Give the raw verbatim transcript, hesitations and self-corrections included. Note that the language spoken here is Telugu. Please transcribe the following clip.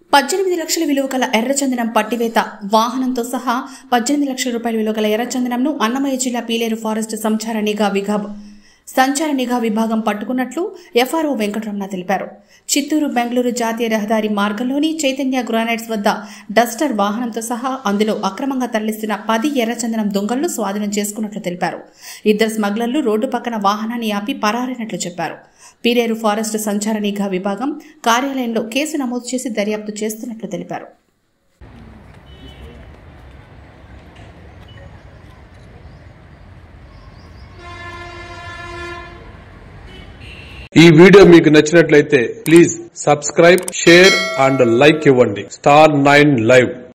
పద్దెనిమిది లక్షల విలువ గల ఎర్రచందనం పట్టివేత వాహనంతో సహా పద్దెనిమిది లక్షల రూపాయల విలువ గల ఎర్రచందనంను అన్నమయ్య జిల్లా పీలేరు ఫారెస్ట్ సంచార నిఘా విభాగం సంచార నిఘా విభాగం పట్టుకున్నట్లు ఎఫ్ఆర్ఓ వెంకటరమణ తెలిపారు. చిత్తూరు బెంగళూరు జాతీయ రహదారి మార్గంలోని చైతన్య గ్రానైట్స్ వద్ద డస్టర్ వాహనంతో సహా అందులో అక్రమంగా తరలిస్తున్న పది ఎర్రచందనం దొంగలను స్వాధీనం చేసుకున్నట్లు తెలిపారు. ఇద్దరు స్మగ్లర్లు రోడ్డు పక్కన వాహనాన్ని ఆపి పరారైనట్లు చెప్పారు. పీలేరు ఫారెస్ట్ సంచార నిఘా విభాగం కార్యాలయంలో కేసు నమోదు చేసి దర్యాప్తు చేస్తున్నట్లు తెలిపారు. ఈ వీడియో మీకు నచ్చినట్లయితే please subscribe, share and like ఇవ్వండి. Star nine live.